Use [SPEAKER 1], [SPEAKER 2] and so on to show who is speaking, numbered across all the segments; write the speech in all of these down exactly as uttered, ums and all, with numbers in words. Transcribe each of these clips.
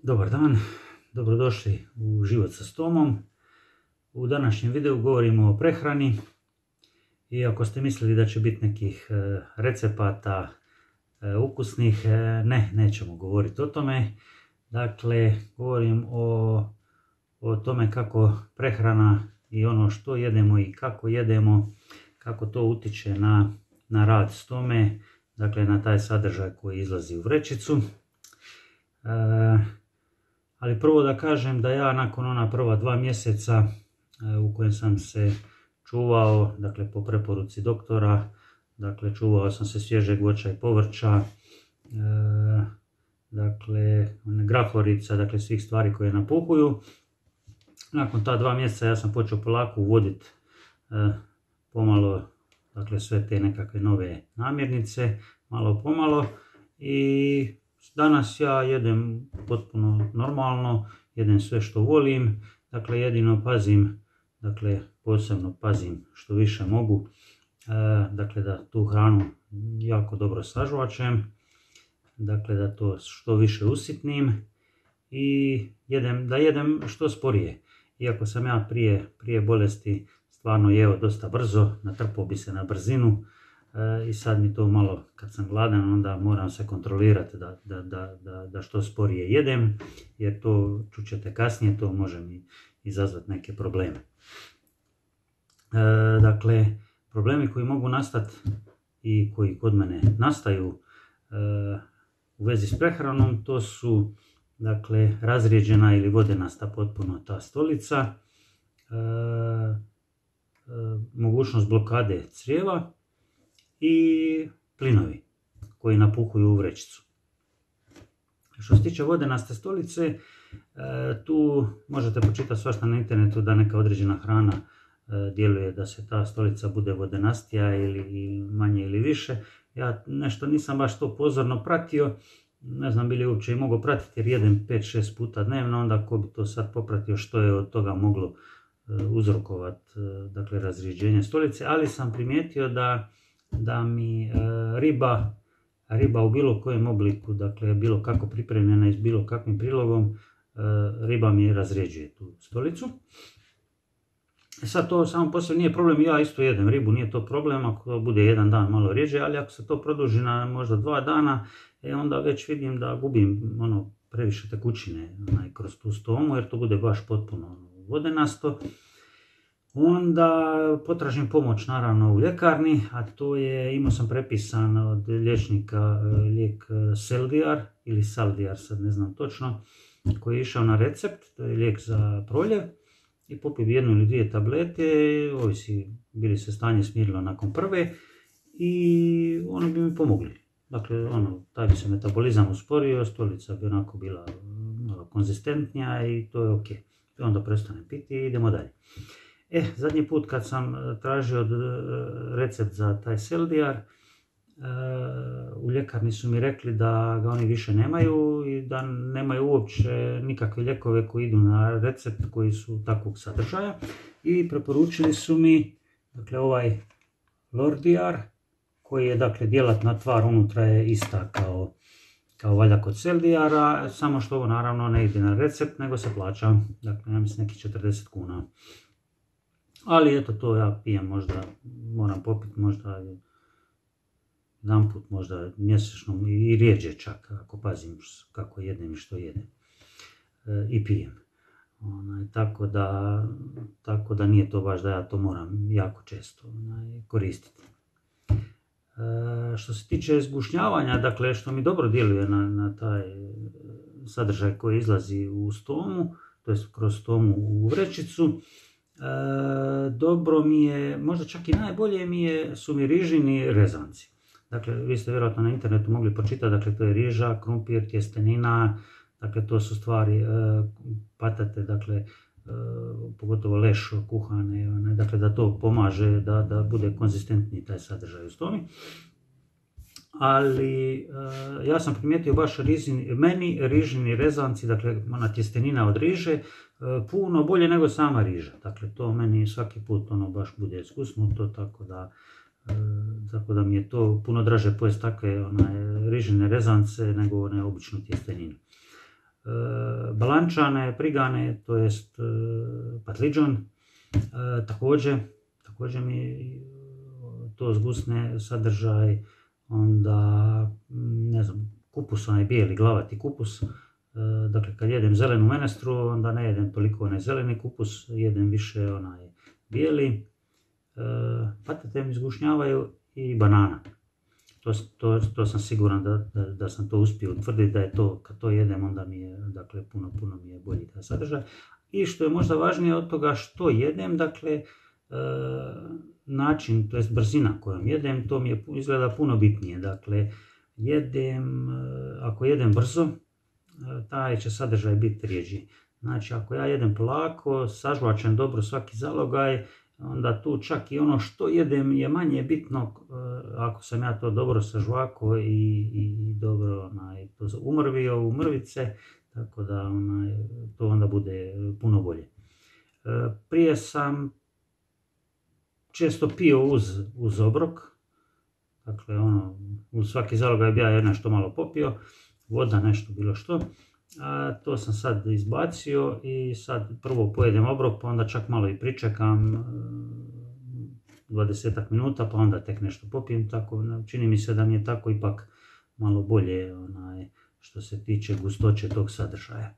[SPEAKER 1] Dobar dan, dobrodošli u Život sa stomom. U današnjem videu govorimo o prehrani. I ako ste mislili da će biti nekih recepata ukusnih, ne, nećemo govoriti o tome. Dakle, govorim o, o tome kako prehrana i ono što jedemo i kako jedemo, kako to utiče na, na rad stome, dakle na taj sadržaj koji izlazi u vrećicu. E, ali prvo da kažem da ja nakon ona prva dva mjeseca e, u kojem sam se čuvao, dakle po preporuci doktora, dakle čuvao sam se svježeg voća i povrća, e, dakle grahorica, dakle svih stvari koje napuhuju. Nakon ta dva mjeseca ja sam počeo polako uvoditi e, pomalo, dakle sve te nekakve nove namirnice, malo pomalo, i danas ja jedem potpuno normalno, jedem sve što volim, dakle jedino pazim, dakle posebno pazim što više mogu, e, dakle da tu hranu jako dobro sažvačem, dakle da to što više usitnim i jedem, da jedem što sporije. Iako sam ja prije, prije bolesti stvarno jeo dosta brzo, natrpao bi se na brzinu, e, i sad mi to malo, kad sam gladan, onda moram se kontrolirati da, da, da, da, da što sporije jedem, jer to čućete kasnije, to može mi izazvati neke probleme. E, dakle, problemi koji mogu nastati i koji kod mene nastaju e, u vezi s prehranom, to su dakle razrijeđena ili vodenasta potpuno ta stolica, e, e, mogućnost blokade crijeva i plinovi koji napuhuju u vrećicu. Što se tiče vodenaste stolice, e, tu možete počitati svašta na internetu da neka određena hrana e, djeluje da se ta stolica bude vodenastija ili manje ili više. Ja nešto nisam baš to pozorno pratio, ne znam bi li uopće i mogao pratiti jer jedem pet šest puta dnevno, onda ko bi to sad popratio što je od toga moglo e, uzrokovati e, dakle razrijeđenje stolice, ali sam primijetio da, da mi e, riba, riba u bilo kojem obliku, dakle bilo kako pripremljena i s bilo kakvim prilogom, e, riba mi razrijeđuje tu stolicu. Sad to samo poslije nije problem, ja isto jedem ribu, nije to problem ako bude jedan dan malo rjeđe, ali ako se to produži na možda dva dana, e, onda već vidim da gubim ono previše tekućine onaj, kroz tu stomu, jer to bude baš potpuno vodenasto. Onda potražim pomoć naravno u ljekarni, a to je, imao sam prepisan od liječnika lijek Seldiar ili Saldiar, sad ne znam točno, koji je išao na recept, to je lijek za proljev. I popio bi jednu ili dvije tablete, ovisi bili se stanje smirilo nakon prve, i ono bi mi pomogli. Dakle, ono, taj bi se metabolizam usporio, stolica bi onako bila malo konzistentnija i to je ok. I onda prestanem piti i idemo dalje. E, zadnji put kad sam tražio recept za taj Seldiar, u ljekarni su mi rekli da ga oni više nemaju i da nemaju uopće nikakve lijekove koji idu na recept koji su takvog sadržaja, i preporučili su mi dakle ovaj Lordiar koji je dakle djelatna tvar unutra je ista kao, kao valja kod Seldiara, samo što ovo naravno ne ide na recept nego se plaća, dakle ja mislim nekih četrdeset kuna. Ali eto, to ja pijem, možda moram popiti možda jedan put možda mjesečno i rijeđe čak, ako pazim kako jedem i što jedem e, i pijem. Onaj, tako, da, tako da nije to baš da ja to moram jako često onaj, koristiti. E, što se tiče zgušnjavanja, dakle što mi dobro djeluje na, na taj sadržaj koji izlazi u stomu, to jest kroz stomu u vrećicu, e, dobro mi je, možda čak i najbolje mi je, su mi rižini rezanci. Dakle, vi ste vjerojatno na internetu mogli počitati, dakle to je riža, krumpir, tjestenina, dakle to su stvari, e, patate, dakle e, pogotovo leš kuhane, ne, dakle da to pomaže da, da bude konzistentniji taj sadržaj u stomi. Ali e, ja sam primijetio baš rizini, meni rižini rezanci, dakle ona tjestenina od riže, e, puno bolje nego sama riža. Dakle to meni svaki put ono baš bude skusnuto, tako da E, tako da mi je to puno draže pojesti takve onaj, rižine rezance nego one običnu tjesteninu. E, balančane, prigane, to jest patliđon, također, također mi to zgusne sadržaj, onda, ne znam, kupus, onaj bijeli glavati kupus. Dakle, kad jedem zelenu menestru, onda ne jedem toliko onaj zeleni kupus, jedem više onaj bijeli. Patate mi zgušnjavaju i banana. To, to, to sam siguran da, da, da sam to uspio utvrditi, da je to, kad to jedem, onda mi je, dakle, puno, puno mi je bolji taj sadržaj. I što je možda važnije od toga što jedem, dakle, e, način, to jest brzina kojom jedem, to mi je izgleda puno bitnije. Dakle, jedem, ako jedem brzo, taj će sadržaj biti rjeđi. Znači, ako ja jedem polako, sažvačem dobro svaki zalogaj, onda tu čak i ono što jedem je manje bitno ako sam ja to dobro sažvako i, i dobro onaj, to umrvio u mrvice, tako da onaj, to onda bude puno bolje. Prije sam često pio uz, uz obrok, dakle ono, uz svaki zalogaj bi ja nešto malo popio, voda, nešto bilo što. A to sam sad izbacio i sad prvo pojedem obrok, pa onda čak malo i pričekam dvadesetak minuta, pa onda tek nešto popijem. Tako, čini mi se da mi je tako ipak malo bolje onaj, što se tiče gustoće tog sadržaja.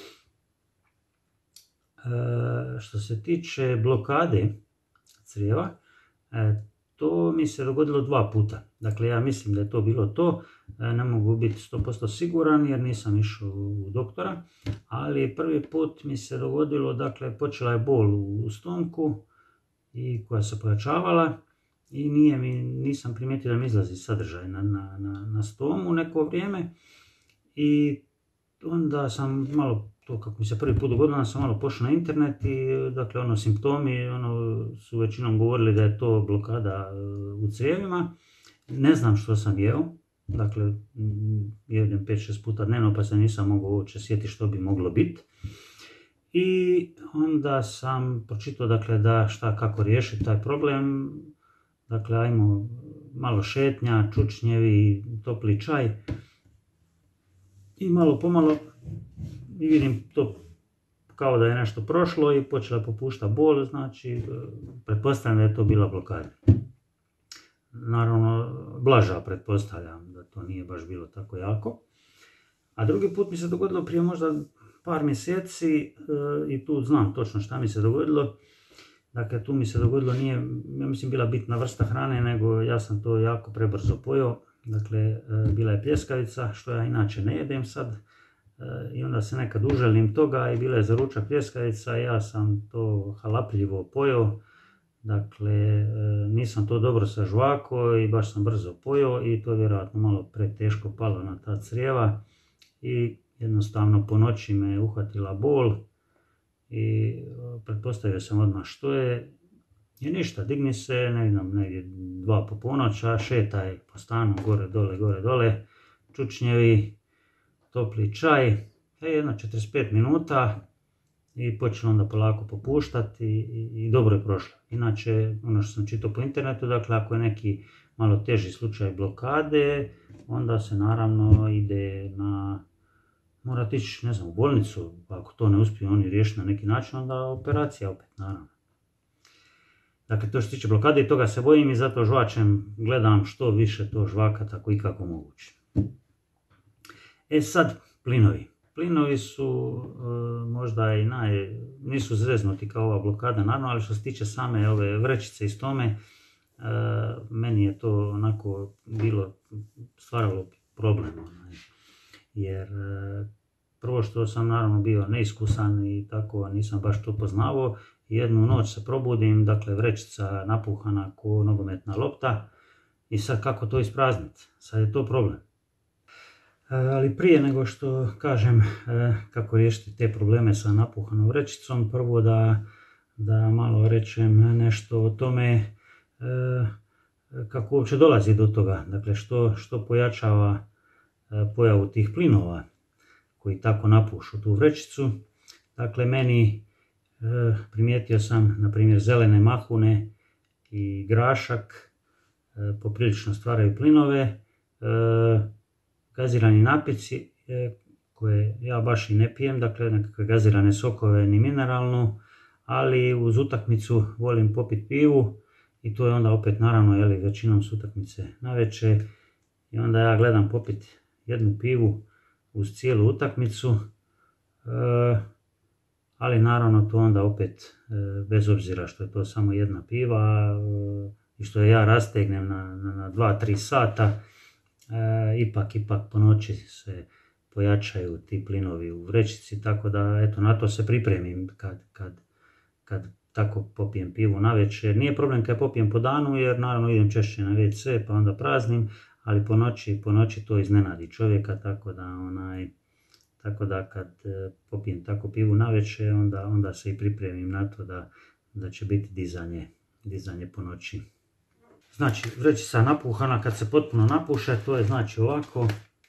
[SPEAKER 1] E, što se tiče blokade crijeva, e, to mi se dogodilo dva puta. Dakle, ja mislim da je to bilo to. Ne mogu biti sto posto siguran jer nisam išao u doktora. Ali prvi put mi se dogodilo, dakle, počela je bol u stomku i koja se pojačavala. I nije mi, nisam primijetio da mi izlazi sadržaj na, na, na, na stomu neko vrijeme. I onda sam malo, to kako mi se prvi put dogodilo, onda sam malo pošao na internet i dakle ono simptomi ono, su većinom govorili da je to blokada u crijevima. Ne znam što sam jeo, dakle jedem pet šest puta dnevno pa se nisam mogao uopće sjetiti što bi moglo biti. I onda sam pročitao dakle da šta kako riješiti taj problem. Dakle ajmo malo šetnja, čučnjevi, topli čaj. I malo pomalo i vidim to kao da je nešto prošlo i počela popuštati bol, znači pretpostavljam da je to bila blokada. Naravno, blaža pretpostavljam da to nije baš bilo tako jako. A drugi put mi se dogodilo prije možda par mjeseci i tu znam točno šta mi se dogodilo. Dakle, tu mi se dogodilo, nije, ja mislim, bila bitna vrsta hrane, nego ja sam to jako prebrzo pojeo. Dakle, bila je pljeskavica, što ja inače ne jedem sad. I onda se nekad uželim toga i bila je za ručak pljeskavica, ja sam to halapljivo pojeo. Dakle, nisam to dobro sažvako i baš sam brzo pojeo i to je vjerojatno malo preteško palo na ta crijeva. I jednostavno po noći me uhvatila bol i pretpostavio sam odmah što je. I ništa, digni se, ne znam, negdje dva po ponoća, šetaj po stanu, gore, dole, gore, dole, čučnjevi, topli čaj, e, jedno četrdeset pet minuta i počelo onda polako popuštati i, i, i dobro je prošlo. Inače, ono što sam čitao po internetu, dakle, ako je neki malo teži slučaj blokade, onda se naravno ide na, morate ići, ne znam, u bolnicu, ako to ne uspiju oni riješiti na neki način, onda operacija opet, naravno. Dakle, to što se tiče blokade i toga se bojim i zato žvačem, gledam što više to žvaka, tako i kako moguće. E sad, plinovi. Plinovi su e, možda i naj, nisu zeznuti kao ova blokada, naravno, ali što se tiče same ove vrećice i stome, e, meni je to onako bilo, stvaralo problem. Onaj, jer e, prvo što sam naravno bio neiskusan i tako, nisam baš to poznavao. Jednu noć se probudim, dakle vrećica napuhana ko nogometna lopta i sad kako to isprazniti, sad je to problem. E, ali prije nego što kažem e, kako riješiti te probleme sa napuhanom vrećicom, prvo da, da malo rečem nešto o tome e, kako uopće dolazi do toga, dakle što, što pojačava e, pojavu tih plinova koji tako napušu tu vrećicu. Dakle, meni primijetio sam, na primjer, zelene mahune i grašak poprilično stvaraju plinove. Gazirani napici koje ja baš i ne pijem, dakle nekakve gazirane sokove ni mineralnu, ali uz utakmicu volim popiti pivu i to je onda opet naravno, jeli, većinom su utakmice navečer i onda ja gledam popiti jednu pivu uz cijelu utakmicu, e, ali naravno to onda opet, e, bez obzira što je to samo jedna piva e, i što je ja rastegnem na, na, na dva tri sata, e, ipak, ipak po noći se pojačaju ti plinovi u vrećici, tako da eto na to se pripremim kad, kad, kad tako popijem pivu navečer. Nije problem kad popijem po danu jer naravno idem češće na ve ce pa onda praznim, ali po noći, po noći to iznenadi čovjeka, tako da onaj, tako da kad e, popijem tako pivu navečer, onda, onda se i pripremim na to da, da će biti dizanje, dizanje po noći. Znači, vrećica napuhana, kad se potpuno napuše, to je znači ovako.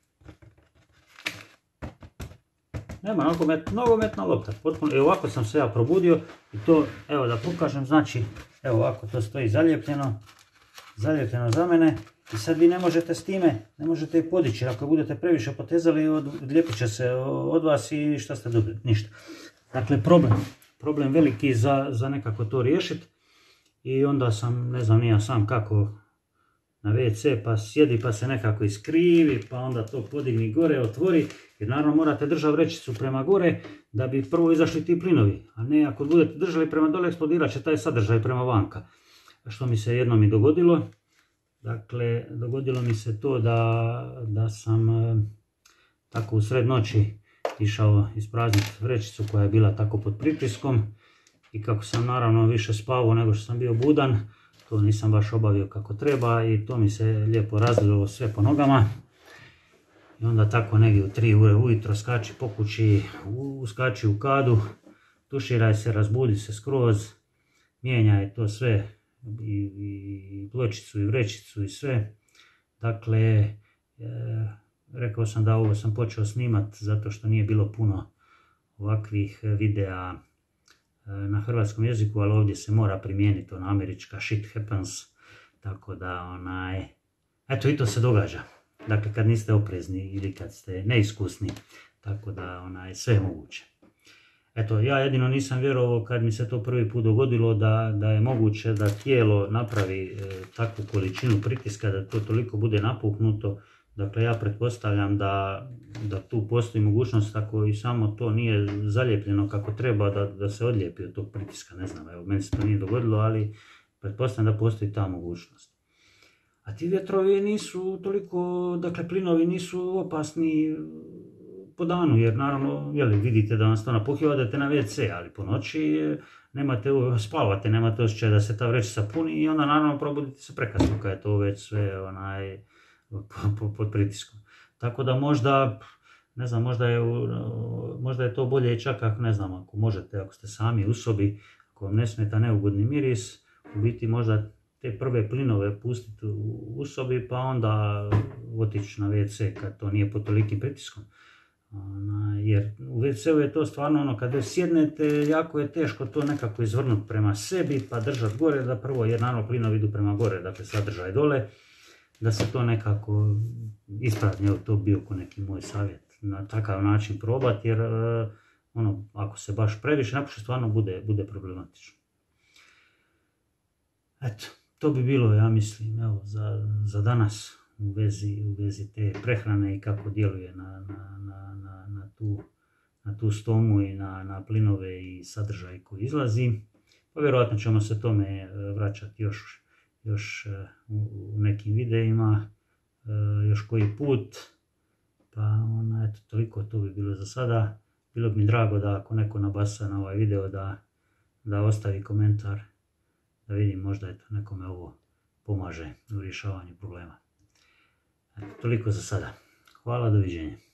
[SPEAKER 1] Nema nogomet, nogometna lopta, potpuno, i ovako sam se ja probudio i to, evo da pokažem, znači, evo ovako to stoji zalijepljeno, zalijepljeno za mene i sad vi ne možete s time, ne možete i podići, jer ako budete previše potezali, odlijepit će se od vas i šta ste dobili, ništa. Dakle, problem, problem veliki za, za nekako to riješiti i onda sam, ne znam ni ja sam kako, na ve ce pa sjedi pa se nekako iskrivi, pa onda to podigni gore, otvori, jer naravno morate držati vrećicu prema gore da bi prvo izašli ti plinovi, a ne ako budete držali prema dole eksplodirat će taj sadržaj prema vanka. Što mi se jednom i dogodilo, dakle dogodilo mi se to da, da sam e, tako u sred noći išao isprazniti vrećicu koja je bila tako pod pritiskom i kako sam naravno više spavao nego što sam bio budan, to nisam baš obavio kako treba i to mi se lijepo razlilo sve po nogama. I onda tako negdje u tri ure ujutro skači po kući, uskači u kadu, tuširaj se, razbudi se skroz, mijenjaj to sve, i, i pločicu i vrećicu i sve. Dakle, e, rekao sam da ovo sam počeo snimat zato što nije bilo puno ovakvih videa na hrvatskom jeziku, ali ovdje se mora primijeniti ona američka shit happens, tako da onaj, eto i to se događa. Dakle, kad niste oprezni ili kad ste neiskusni, tako da onaj, sve je moguće. Eto, ja jedino nisam vjerovao kad mi se to prvi put dogodilo da, da je moguće da tijelo napravi e, takvu količinu pritiska, da to toliko bude napuhnuto. Dakle, ja pretpostavljam da, da tu postoji mogućnost ako i samo to nije zalijepljeno kako treba da, da se odlijepi od tog pritiska. Ne znam, evo, meni se to nije dogodilo, ali pretpostavljam da postoji ta mogućnost. A ti vjetrovi nisu toliko, dakle plinovi nisu opasni po danu, jer naravno, jeli, vidite da vam se to napuhio, odete na ve ce, ali po noći nemate, spavate, nemate osjećaj da se ta vrećica puni i onda naravno probudite se prekasno kad je to već sve onaj, pod pritiskom. Tako da možda, ne znam, možda je, možda je to bolje čak ako, ne znam, ako možete, ako ste sami u sobi, ako vam ne smeta neugodni miris, u biti možda te prve plinove pustiti u sobi pa onda otići na ve ce kad to nije pod tolikim pritiskom. Jer u ve ce u je to stvarno ono, kad sjednete, jako je teško to nekako izvrnuti prema sebi pa držati gore, da prvo, jer naravno plinovi idu prema gore, dakle sadržaj dole, da se to nekako isprazni. Evo, to bio ko neki moj savjet, na takav način probati, jer ono, ako se baš previše napuši, stvarno bude, bude problematično. Eto, to bi bilo, ja mislim, evo, za, za danas u vezi, u vezi te prehrane i kako djeluje na, na, na, na, na, tu, na tu stomu i na, na plinove i sadržaj koji izlazi. Pa vjerojatno ćemo se tome vraćati još, još u, u nekim videima, još koji put. Pa ona, eto, toliko to bi bilo za sada. Bilo bi mi drago da ako neko nabasa na ovaj video da, da ostavi komentar, da vidim možda eto, nekome ovo pomaže u rješavanju problema. Eto, toliko za sada. Hvala, doviđenja.